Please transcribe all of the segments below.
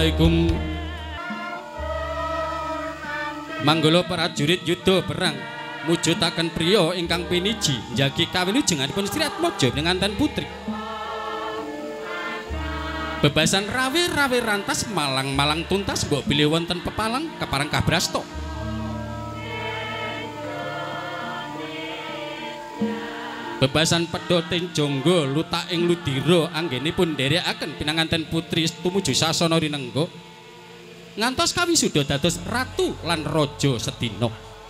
Assalamualaikum. Manggala prajurit yuda perang mujudaken priya ingkang piniji njagi kawilujenganipun Sri Atmaja pinanganten putri. Bebasan rawe-rawe rantas malang-malang tuntas mbok bilih wonten pepalang kepareng kabrasta. Bebasan pedha ting jangga lutak ing ludira anggenipun nderekaken pinanganten putri tumuju sasana rinengga ngantos kawisuda dados ratu lan raja sedina.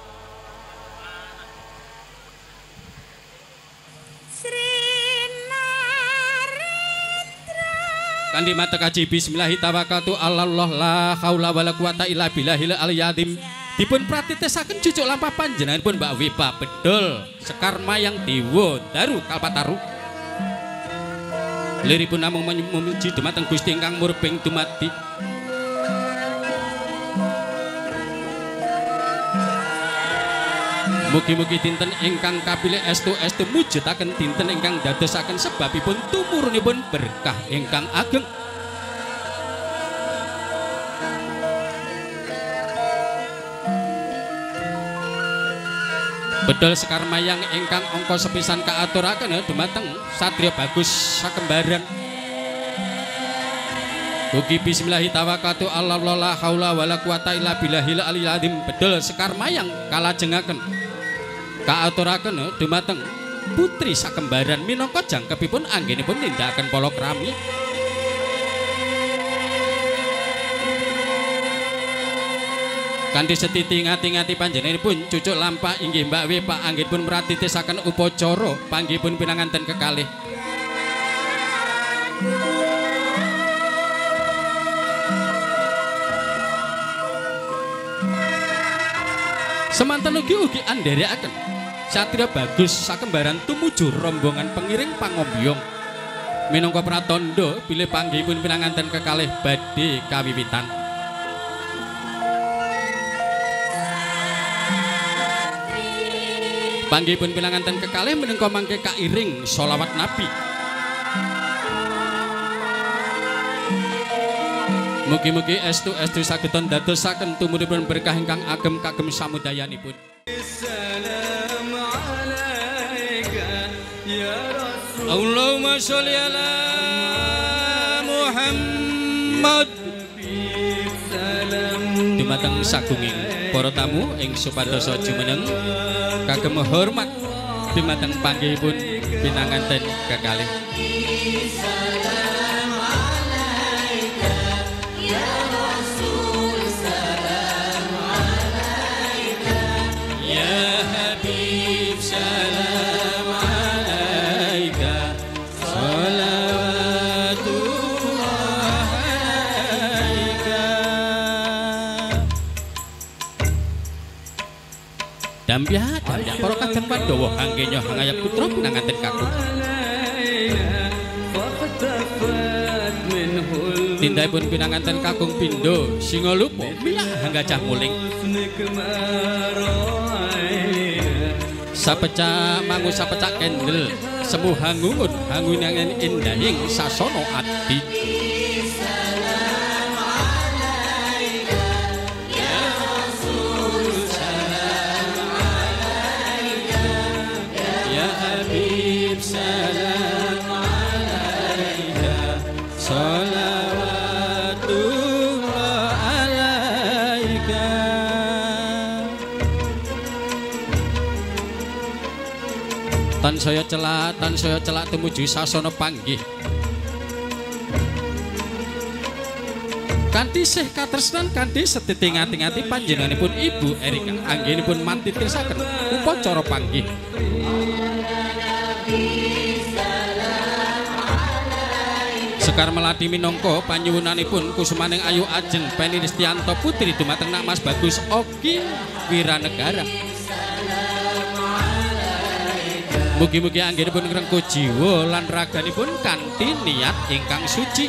Kanthi matek kaji bismillahi tawakkaltu Allah la haula wala quwata illa billahil aliyyim. Dipun pratitesaken cucuk lampah panjenenganipun Mbak Wipa Bedol Sekar Mayang Dewa Daru Kalpataru. Liripun namung memuji dumateng Gusti ingkang murbeng dumadi. Mugi-mugi dinten ingkang kapilih estu-estu mujudaken dinten ingkang dadosaken sebabipun tumurunipun berkah ingkang ageng. Bedol Sekar Mayang ingkang angka sepisan kaaturaken dumateng satriya bagus sakembaran. Ugi bismillahi tawakkaltu Allah la haula wala quwata illa billahil aliyyim. Bedol Sekar Mayang kalajengaken kaaturaken dumateng putri sakembaran minangka jangkepipun anggenipun nindakaken palakrami. Kanthi setiti ngati-ngati panjenenganipun cucuk lampah inggih Mbak Wipa anggenipun mratitesaken upacara panggihipun pinanganten kekalih. Semanten ugi andherekaken satriya bagus sakembaran tumuju rombongan pengiring pangombyong minangka pratandha bilih panggihipun pinanganten kekalih badhe kawiwitan. Panggihipun pinanganten kekalih menika mangke kairing sholawat Nabi. Mugi-mugi estu-estu saged dadosaken tumuripun berkah ingkang agem kagem samudayanipun. Allahumma sholli ala Muhammad. Dumateng sagunging para tamu ing supados jumeneng kagem hormat dumateng panggihipun pinanganten kekalih. Dambyah para kadang Pandhawa anggenya hangaya putra pinanganten kakung. Tindhaipun pinanganten kakung pindha Singalupa milah hanggacah muling. Sapecak mangu sapecak kendel semu hangungun hangunangen indahing sasana adi. Salam alaika salawatullah alaika. Tansaya celak tumuju sasana panggih. Kanthi sih katresnan kanthi setiti ngati-ngati panjenenganipun Ibu Erika anggenipun mantitisaken upacara panggih. Sekar Melati minangka panyuwunanipun kusumaning ayu ajeng Peni Listianto putri dumateng Nak Mas Bagus Oki Wiranegara. Mugi-mugi anggenipun ngrengkuh jiwa lan raganipun kanthi niat ingkang suci.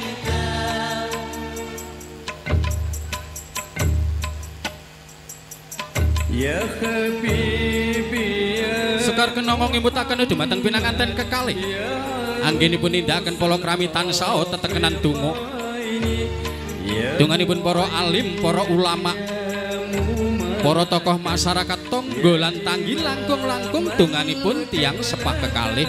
Ya Habibi Sekar kenongo ngimutaken dumateng pinanganten kekalih. Anggenipun nindakaken palakrami tansah tetekenan donga. Ya Dunganipun para alim, para ulama, para tokoh masyarakat tangga lan tanggi langkung-langkung dunganipun tiyang sepah kekalih.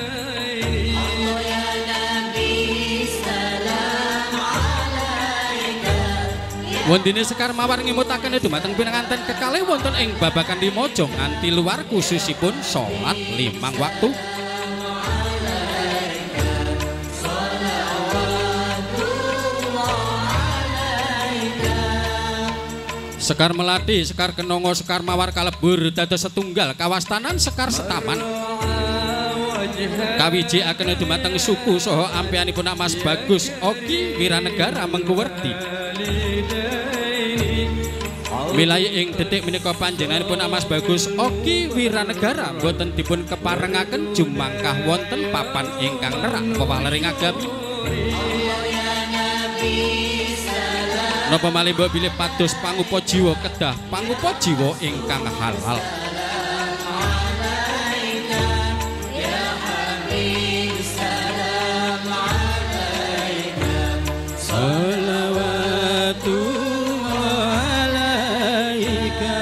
Wondene Sekar Mawar ngimutaken dumateng pinanganten kekalih wonten ing babakan Limojo nganti luar khususipun salat 5 waktu. Sekar Melati, Sekar Kenongo, Sekar Mawar kalebur dados setunggal kawastanan Sekar Setaman. Kawiji akan dumateng suku saha ampeanipun Mas Bagus Oki Wiranegara Mengkuwerdi. Milai ing detik menika panjenenganipun Mas Bagus Oki Wiranegara boten dipun keparengaken jumangkah wonten papan ingkang nerak pewaleri agami. Napa malih mbok bilih pados pangupa jiwa kedah pangupa jiwa ingkang halal. Salawatu alaika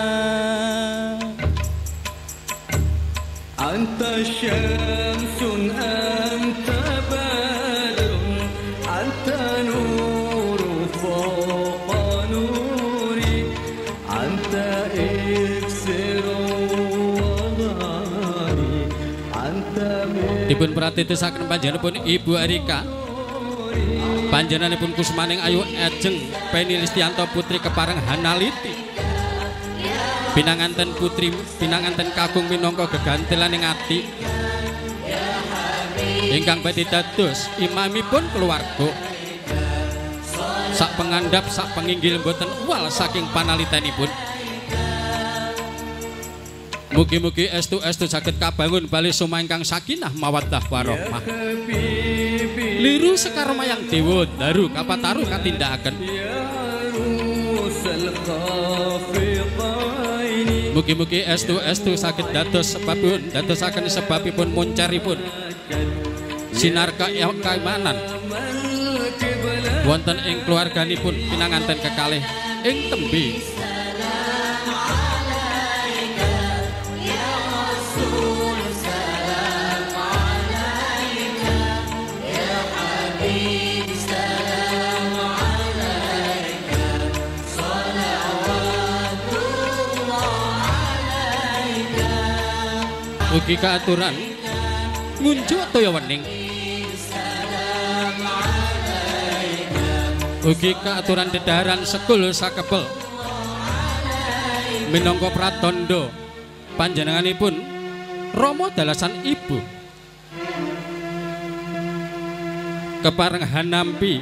anta syamsun anta badrun anta nuru fawqa nuri anta iksiru wadari anta dipun pratitisaken panjenenganipun Ibu Arika. Panjenenganipun kusmaning ayu ajeng Peni Listianto putri kepareng Hanaliti. Pinanganten putri pinanganten kakung minangka gegantilaning ati. Ingkang badhe dados imamipun keluarga. Sak pengandhap sak penginggil boten uwal saking panalitenipun. Mugi-mugi estu-estu saged kabangun bali sumangkang sakinah mawaddah warahmah. Liru Sekar Mayang Dewa daru kapataru katindakaken. Mugi-mugi estu-estu saged dados sebabipun dadosaken sebabipun muncaripun sinar kaimanan wonten ing keluarganipun pinanganten kekalih ing tembe. Ugi kaaturan ngunjuk toya wening. Ugi kaaturan dedaharan sekul sakepel minangka pratandha panjenenganipun Rama dalasan ibu kepareng hanampi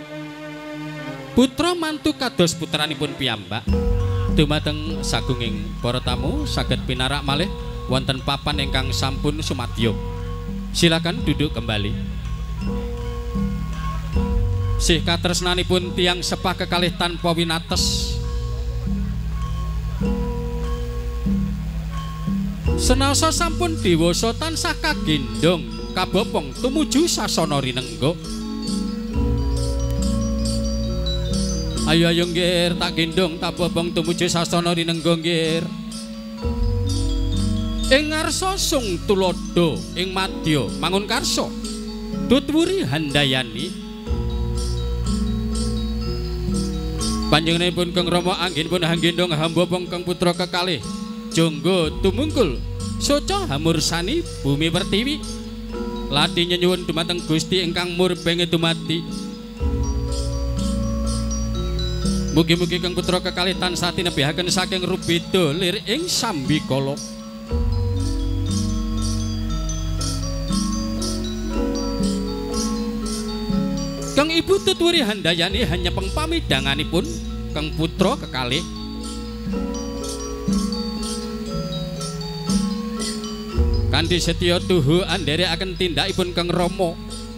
putra mantu kados putranipun piyambak. Dumateng sagunging para tamu saged pinarak malih wonten papan ingkang sampun sumadyo. Silakan duduk kembali. Sih katresnanipun tiyang sepah kekalih tanpa winates. Senasa sampun dewasa tansah kagendhong kabopong tumuju sasana rinengga. Ayo ayo nggir tak gendhong tak bopong tumuju sasana rinengga nggir. Ing ngarsa sung tulodo ing madya mangun karsa tutwuri handayani. Panjenenganipun Kang Rama anggenipun hanggendong hamba kang putra kekalih jangga tumungkul soca hamursani bumi pertiwi lati nyuwun dumateng Gusti ingkang murbeng dumati. Mugi-mugi Kang putra kekalih tansah tinebihaken saking rubeda lir ing sambikala. Kang Ibu tutwuri handayani hanya pengpamidanganipun Kang putra kekalih. Kanthi setya tuhu andherekaken tindakipun Kang Rama.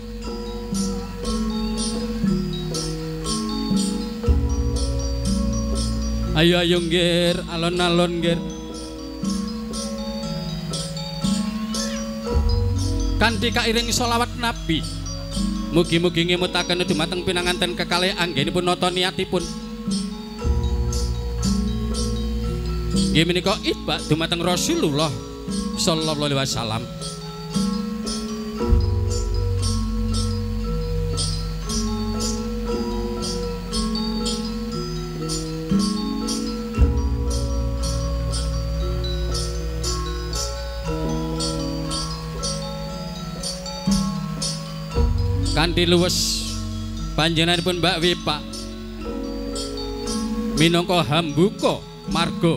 Ayo ayo nggir alon-alon nggir. Kanthi kairing sholawat Nabi Mugi-mugi ngemutaken dumateng pinanganten kekalih anggenipun nata niatipun. Nggih menika itba dumateng Rasulullah sallallahu alaihi wasallam. Kanthi luwes panjenenganipun Mbak Wipa minangka hambuka marga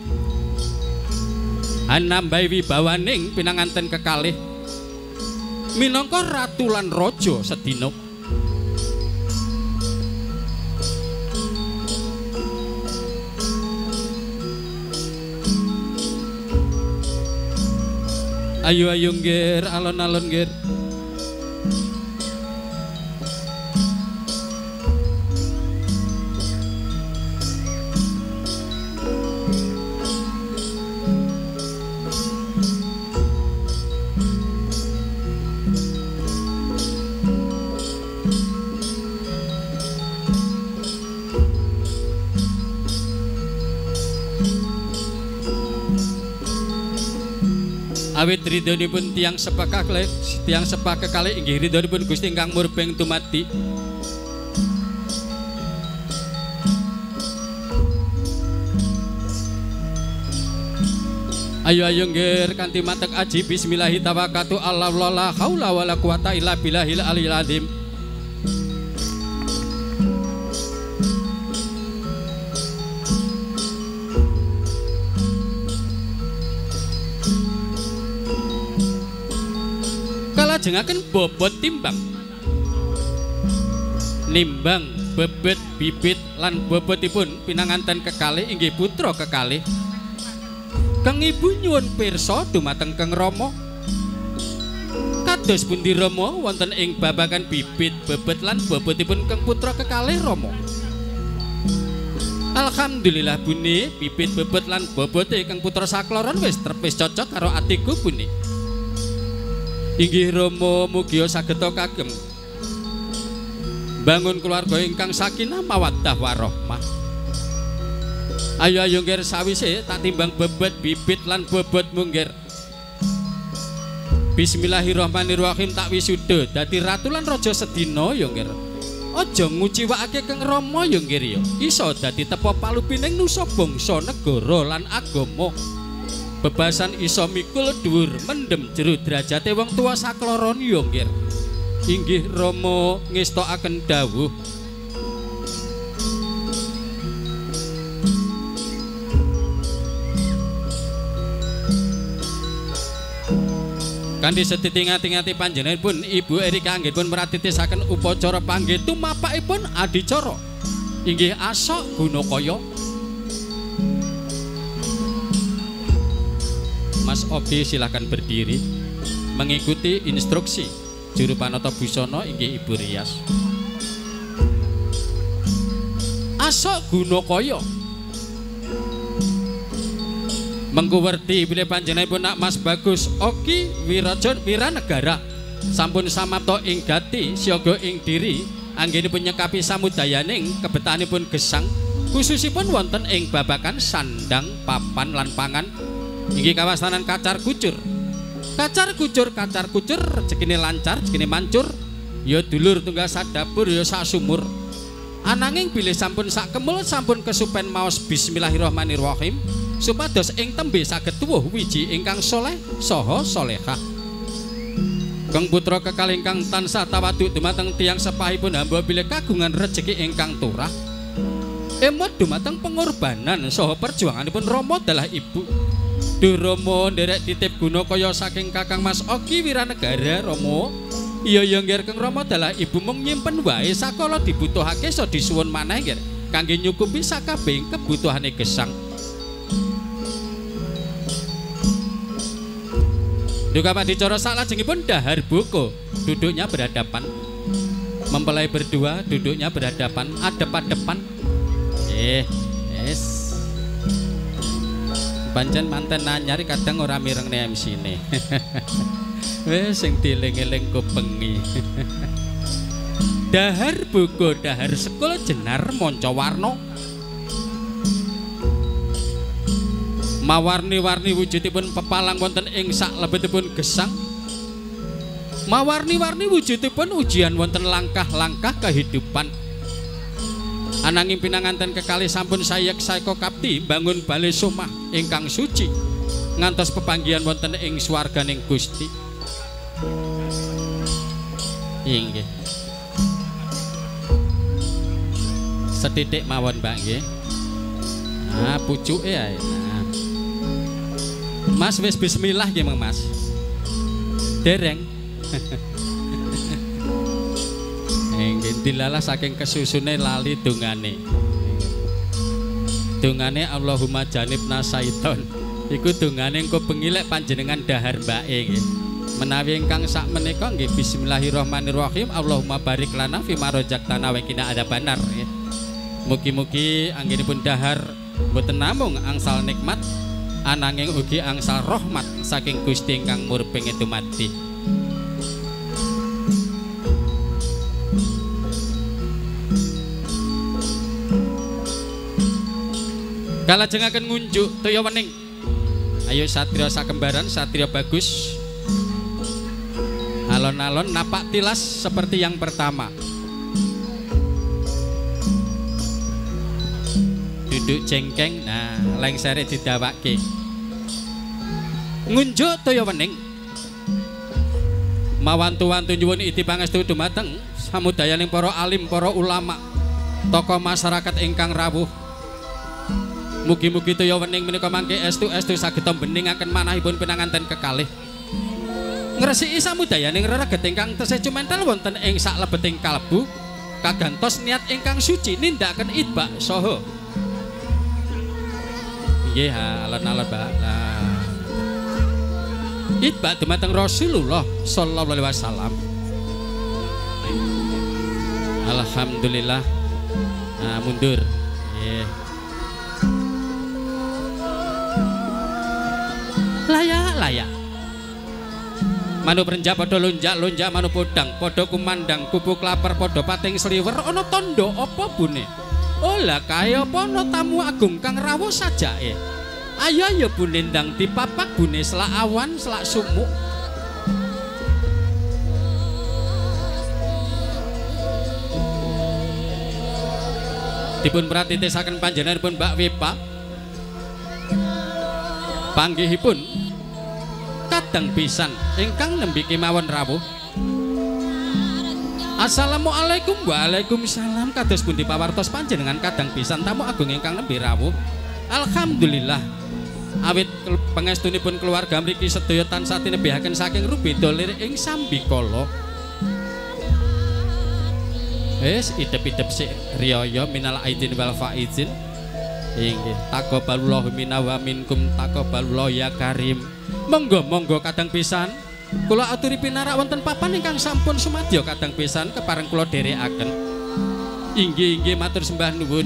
anambahi wibawaning pinanganten kekalih minangka ratu lan raja sedina. Ayo nggir alon-alon nggir. Awit ridhonipun tiyang sepak kekalih inggih ridhonipun Gusti ingkang murbeng tumati. Ayo nggir kanthi matek aji bismillahi tawakkaltu ala la haula wala quwata illa billahil aliyil azim. Kalajengaken bobot timbang nimbang bebet bibit lan bobotipun pinanganten kekalih inggih putra kekalih kang ibu nyuwun pirsa dumateng Kang Rama. Kados pundi Rama wonten ing babagan bibit bebet lan bobotipun Kang putra kekalih Rama? Alhamdulillah Bune, bibit bebet lan bobote Kang putra sakloron wis trepis cocok karo atiku Bune. Inggih Rama mugi sageta kagem bangun keluarga ingkang sakinah mawaddah warahmah. Ayo nggir sawise tak timbang bebet bibit lan bobotmu nggir. Bismillahirrahmanirrahim tak wisuda dadi ratu lan raja sedina ya nggir. Aja nguciwakake Kang Rama ya nggir ya. Iso dadi tepa palupining nusa bangsa negara lan agama. Bebasan iso mikul dhuwur mendem jero derajate wong tuwa sakloron ya nggir. Inggih Rama ngestokaken dawuh. Kanthi seditingati-ngati panjenenganipun Ibu Erika anggenipun mratitisaken upacara panggih tumapakipun adicara inggih Asok Gunakaya. Mas Ogi silakan berdiri mengikuti instruksi Juru Panata Busana inggih Ibu Rias. Asok Gunakaya mengku werti bilih panjenenganipun Nak Mas Bagus Ogi Wiranegara sampun samapta ing gati siaga ing diri anggenipun nyekapi samudayaning kebetahanipun gesang khususipun wonten ing babagan sandang papan lan pangan inggih kawastanan kacar kucur rezekine lancar rezekine mancur ya dulur tunggal sak dapur ya sak sumur ananging bilih sampun sak kemul sampun kesupen maos bismillahirrahmanirrahim supados ing tembe saged tuwuh wiji ingkang soleh saha solehah. Kang putra kekalih ingkang tansah tawadhu dumateng tiyang sepahipun hamba bilih kagungan rejeki ingkang turah emot dumateng pengorbanan saha perjuanganipun Rama dalah ibu. Duh Rama nderek titip Gunakaya saking Kakang Mas Ogi Wiranegara Rama. Iya nggih Kang Rama dalah ibu mung nyimpen wae sakala dibutuhake so disuwun maneh nggih kangge nyukupi sakabehing kebutuhane gesang. Duka padicara salajengipun dahar buku duduknya berhadapan mempelai berdua duduknya berhadapan adep-adepan yes pancen manten anyar kadang ora mireng MC ne wis sing dieling-eling kupengi Dahar boga dahar sekul jenar manca warna. Mawarni-warni wujudipun pepalang wonten ing saklebetipun gesang. Mawarni-warni wujudipun ujian wonten langkah-langkah kehidupan. Ananging pinanganten kekalih sampun sayek saeka kapti bangun bale somah ingkang suci ngantos pepanggihan wonten ing swarganing Gusti. Inggih. Setitik mawon Mbak nggih. Nah, pucuke ae. Nah. Mas wis bismillah nggih Mas. Dereng. Nggih dilalah saking kesusune lali dongane. Dongane Allahumma janibna syaiton. Iku dongane engko pengilek panjenengan dahar mbake nggih. Menawi ingkang sak menika nggih bismillahirrahmanirrahim. Allahumma barik lana fima razaqtana wa qina adzabannar nggih. Mugi-mugi anggenipun dahar boten namung angsal nikmat ananging ugi angsal rahmat saking Gusti ingkang murbeng dumadi. Kalajengaken ngunjuk toya wening. Ayo satria sakembaran, satria bagus. Alon-alon napak tilas seperti yang pertama. Duduk cengkeng, nah lengsere didawake. Ngunjuk toya wening. Mawantu-wantu nyuwun iti pangestu dumateng samudayaning para alim, para ulama, tokoh masyarakat ingkang rawuh. Mugi-mugi toya wening menika mangke estu-estu saged beningaken manahipun pinanganten kekalih. Ngresiki samudayaning rereget ingkang tesih cumentel wonten ing saklebeting kalbu kagantos niat ingkang suci nindakaken itba saha nggih alon-alon Mbak. Nah, itba dumateng Rasulullah sallallahu alaihi wasallam. Alhamdulillah. Nah, mundur. Nggih. Layak-layak. Manu perenjak padha lonjak-lonjak manu podang padha kumandang kupuk lapar padha pating sliwer ana tandha apa bune? Olah kaya apa ana tamu agung kang rawuh sajake. Ayo ya bune ndang dipapak bune selak awan selak sumuk. Dipun pratitisaken panjenenganipun Mbak Wepa. Panggihipun kadang pisan ingkang nembe kemawon rawuh. Assalamualaikum. Waalaikumsalam. Kados pundi pawartos panjenengan kadang pisan tamu agung ingkang nembe rawuh. Alhamdulillah. Awit pangestunipun keluarga mriki sedaya tansah tinebihaken saking rubeda lir ing sambikala. Wis idep-idep sik riyaya minal aidin wal faizin. Inggih, taqabbalallahu minna wa minkum taqabbalallahu ya karim. Monggo-monggo kadang pisan kula aturi pinarak wonten papan ingkang sampun sumadya kadang pisan kepareng kula dherekaken. Inggih matur sembah nuwun.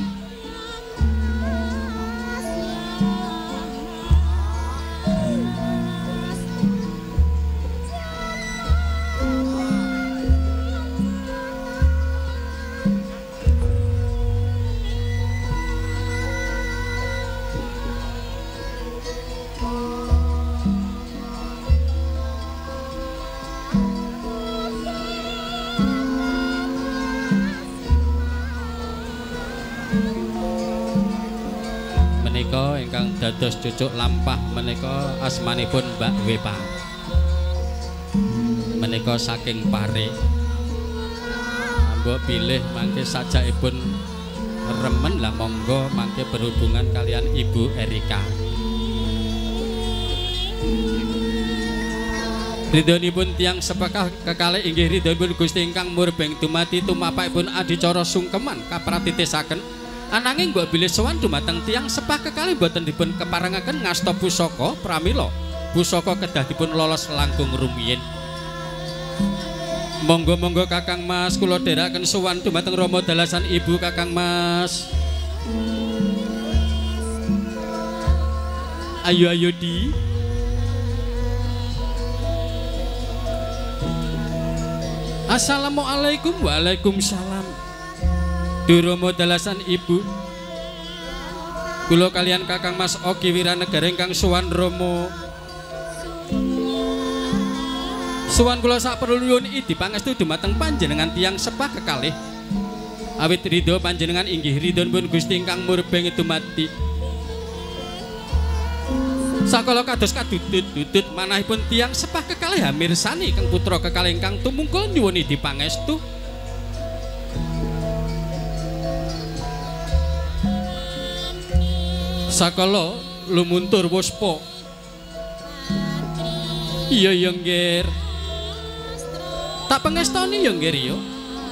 Dados cucuk lampah menika asmanipun Mbak Wepa. Menika saking Pare. Mbok pilih mangke sajakipun remen lah monggo mangke berhubungan kalian Ibu Erika. Ridhonipun tiyang sepekah kekalih inggih ridhonipun Gusti ingkang murbeng dumati tumapakipun adicara sungkeman kapratitisaken. Ananging mbok bilih sowan dumateng tiyang sepah kekalih boten dipun keparengaken ngasta pusaka pramila pusaka kedah dipun lolos langkung rumiyin. Monggo-monggo Kakang Mas kula dherekaken sowan dumateng Rama dalasan Ibu Kakang Mas. Ayo di Assalamualaikum. Waalaikumsalam. Durama dalasan ibu, kula kalian Kakang Mas Ogi Wiranegara ingkang sowan Rama. Sowan kula sak perluyun idi pangestu dumateng panjenengan tiyang sepah kekalih. Awit ridho panjenengan inggih ridhonipun Gusti ingkang murbeng dumati. Sakala kados kadudut-dudut manahipun tiyang sepah kekalih mirsani kang putra kekalih ingkang tumungkul nyuwun idi pangestu. Sakala lumuntur puspa. Iya ya nggih. Tak pengestoni ya nggih ya.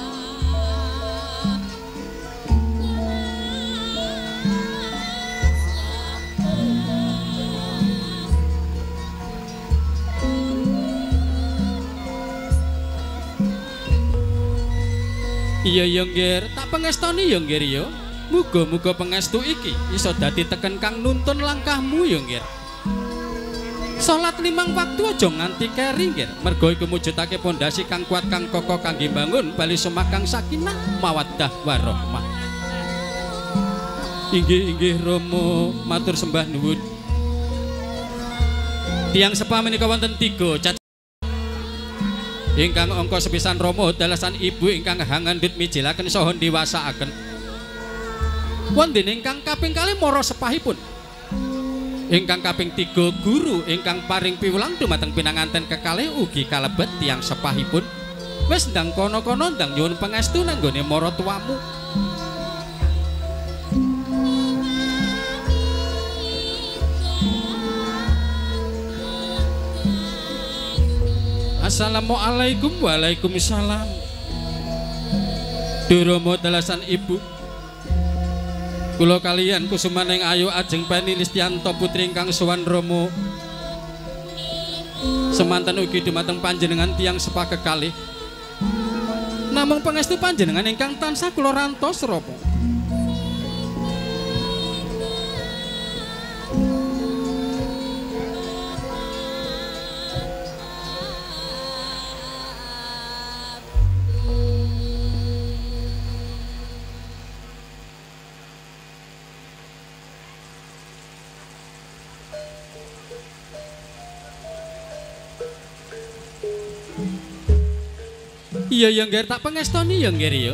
Iya ya nggih, tak pengestoni ya nggih ya. Muga-muga pengestu iki iso dadi teken kang nuntun langkahmu ya nggih. Salat 5 waktu aja nganti keri nggih. Merga iku mujudake pondasi kang kuat kang kokoh kangge bangun bali sumakang sakinah mawaddah warahmah. Inggih Rama, matur sembah nuwun. Tiyang sepah menika wonten 3 ingkang angka sepisan Rama dalasan ibu ingkang hangandut mijilaken saha diwasaaken. Wonten ingkang kaping 2 mara sepahipun. Ingkang kaping 3 guru ingkang paring piwulang dumateng pinanganten kekalih ugi kalebet tiyang sepahipun. Wis ndang kono-kono ndang nyuwun pangestu nanggone mara tuamu. Assalamualaikum. Waalaikumsalam. Durama dalasan ibu, kula kalian kusumaning ayu ajeng Peni Listianto putri ingkang sowan Rama. Semanten ugi dumateng panjenengan tiyang sepah kekalih. Namung pangestu panjenengan ingkang tansah kula rantos Rama. Iya ya nggih, tak pengestoni ya nggih ya.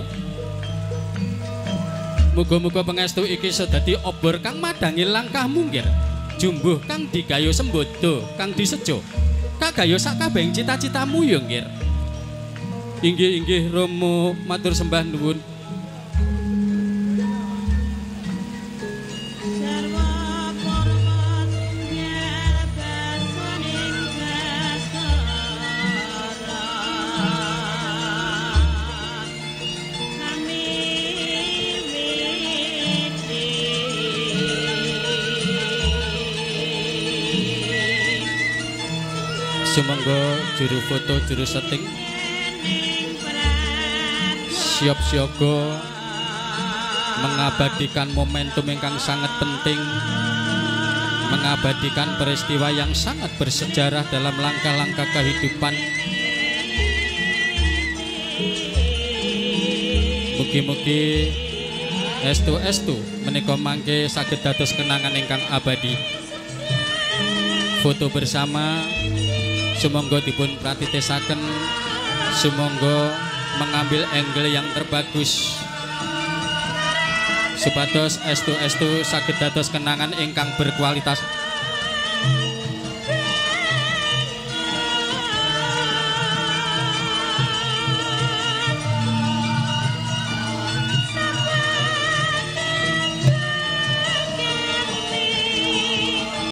Muga-muga pengestu iki iso dadi obor kang madangi langkahmu nggih. Jumbuh kang digayo sembodo, kang disejo. Kagayo sak kabehing cita-citamu ya nggih. Inggih Rama, matur sembah nuwun. Sumangga juru foto juru setting siap siaga mengabadikan momentum ingkang sangat penting, mengabadikan peristiwa yang sangat bersejarah dalam langkah-langkah kehidupan. Mugi-mugi estu menika mangke saged dados kenangan ingkang abadi. Foto bersama sumangga dipun pratitesaken, sumangga mengambil angle yang terbagus supados estu saged dados kenangan ingkang berkualitas.